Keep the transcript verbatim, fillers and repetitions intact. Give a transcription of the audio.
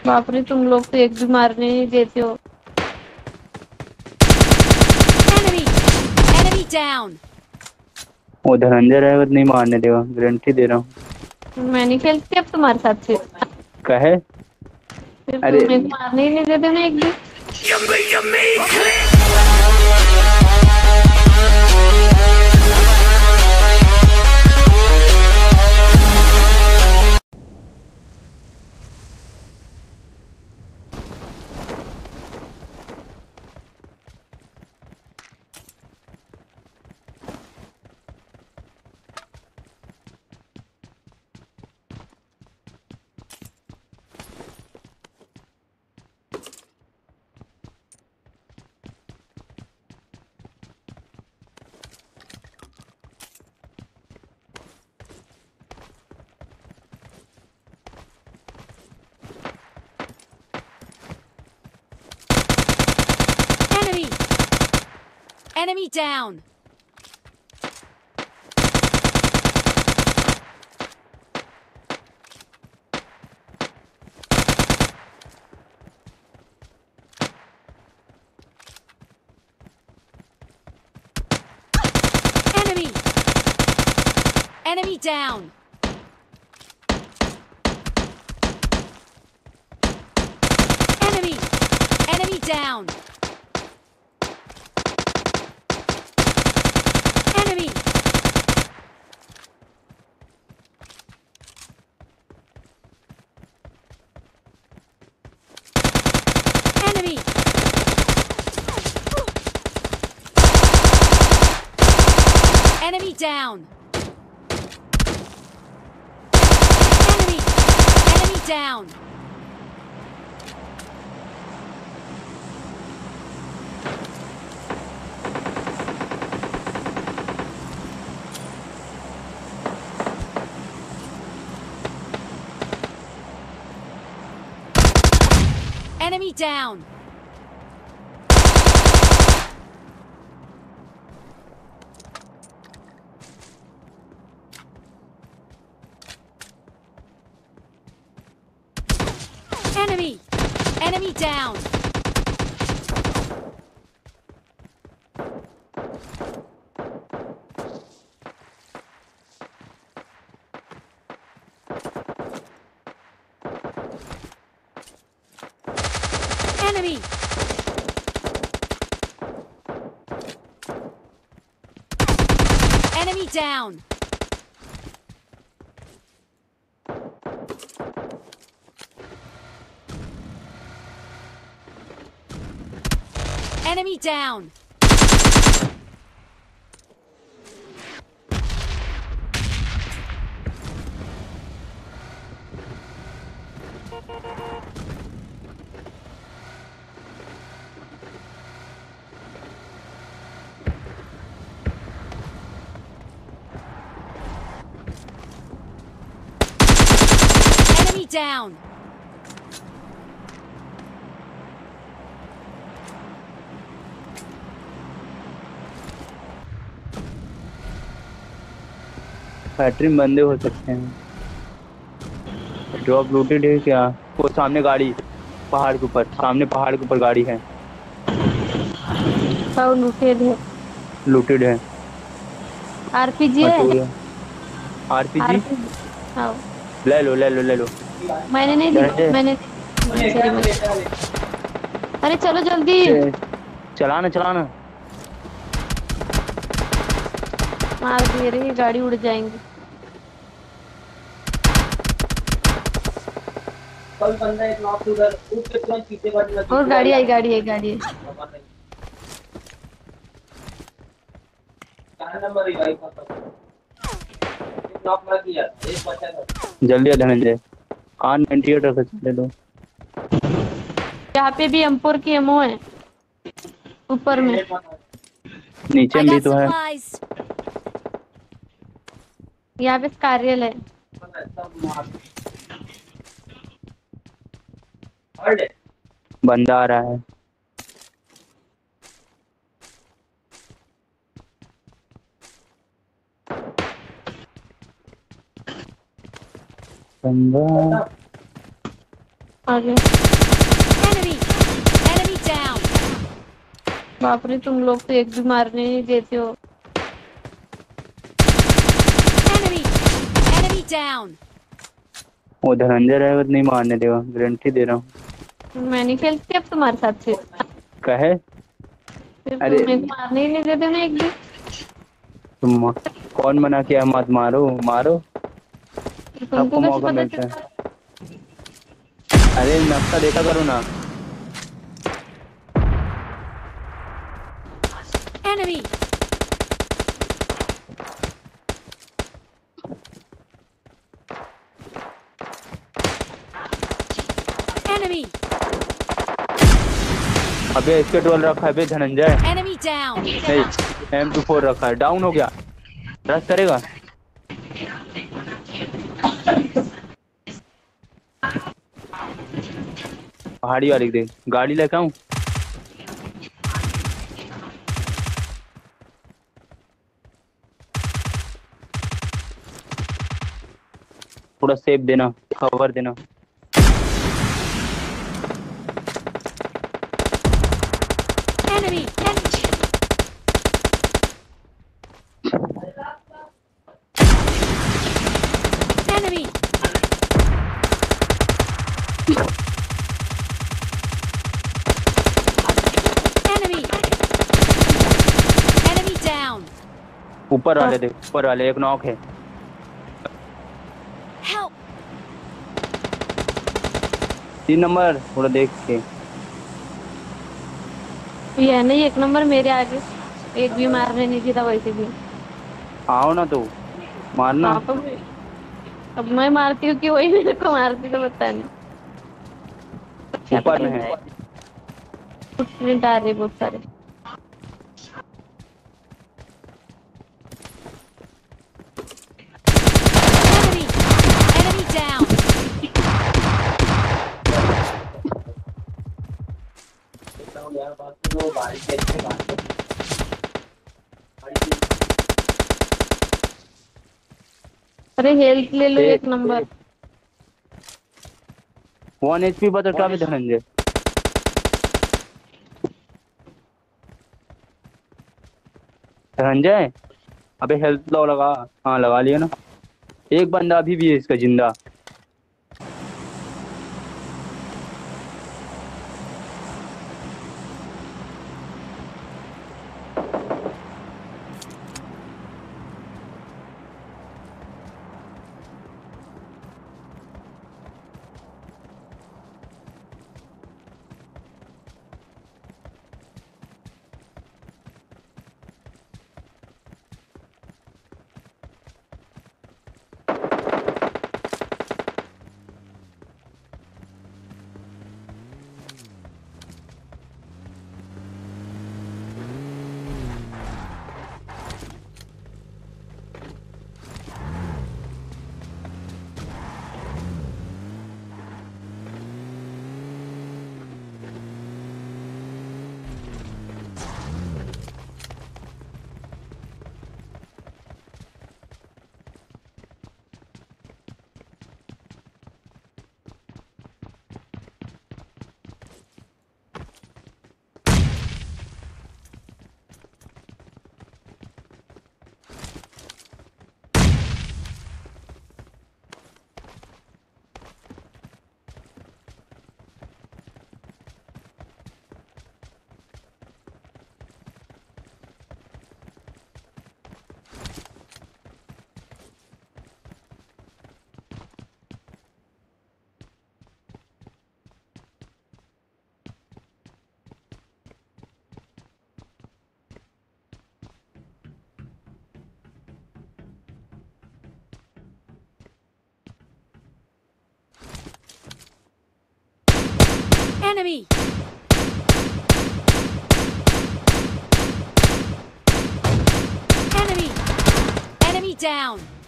बाप रे, तुम लोग तो एक भी मारने नहीं देते हो। Enemy! Enemy down! वो धनंजय रहेगा तो नहीं मारने देगा, गारंटी दे रहा हूँ। मैं नहीं खेलती अब तुम्हारे साथ फिर। कहे फिर अरे तुम मेरे को मारने ही नहीं देते ना एक भी। Enemy! Enemy down! Enemy! Enemy down! Enemy! Enemy down! Enemy! Enemy! Enemy down! Enemy! Enemy down! Enemy down! Enemy! Enemy down! Enemy! Enemy down! Enemy down! Enemy down! Factory में बंदे हो सकते हैं। ड्रॉप लूटेड है क्या? वो सामने गाड़ी, पहाड़ के ऊपर, सामने पहाड़ के ऊपर गाड़ी है। सब लूटेड है। लूटेड है। आरपीजी है। आरपीजी हाँ, ले लो ले लो ले लो। मैंने नहीं दी, मैंने अरे चलो जल्दी। चलाना चलाना। मार दिए रे, गाड़ी उड़ जाएंगी। कल बंदा एक नॉक उधर उसके तुरंत पीछे गाड़ी लगी। और गाड़ी आई, गाड़ी आई, गाड़ी आई। चार नंबर ही भाई खत्म। नॉक लग गया, एक बचा था। जल्दी आ धनंजय, आर नाइंटी एट रख ले लो। यहाँ पे भी एम फोर की एमओ है ऊपर में। नीचे I में भी got तो है। supplies! यहाँ पे कार्यल है। बंदा आ रहा है। बंदा आगे। Enemy! Enemy down! बाप रे, तुम लोग तो एक भी मारने नहीं देते हो। Enemy! Enemy down! वो धनंजय रहेगा तो नहीं मारने देगा, गारंटी दे रहा हूँ। मैं नहीं खेलती अब तुम्हारे साथ से। कहे फिर अरे तुम मेरे को मारने ही नहीं देते ना एक भी। तुम कौन मना किया, मत मारो मारो, फिर तुमको सबको कैसे मौका पता मिलता है। चलता? अरे नक्शा देखा करो ना। Enemy! Enemy! अबे इसके टोल रखा है बे धनंजय। Enemy down! नहीं, एम टू फोर रखा है, डाउन हो गया। रश करेगा। पहाड़ी वाली देख, गाड़ी लेके आऊं। थोड़ा सेफ देना, कवर देना। Enemy! Enemy! Enemy! Enemy down! ऊपर वाले देख, ऊपर वाले एक नॉक है। Help! तीन नंबर थोड़ा देख के। ये है नहीं एक नंबर मेरे आगे, एक भी मारने नहीं देता वैसे भी। आओ ना तो मारना। हाँ तो मैं- अब मैं मारती हूँ कि वही मेरे को मारती, तो पता नहीं क्या ऊपर पता में है। है। फुटप्रिंट आ रहे बहुत सारे। Enemy! Enemy down! देखता हूँ यार, बाकी वो गाड़ी के अच्छे बात है। गाड़ी की- अरे हेल्थ ले लो ए- एक नंबर। वन एच पी बता क्या भी धनंजय। धनंजय अबे हेल्थ लो लगा। हाँ लगा लिया ना। एक बंदा अभी भी है इसका जिंदा। Enemy! Enemy! Enemy down!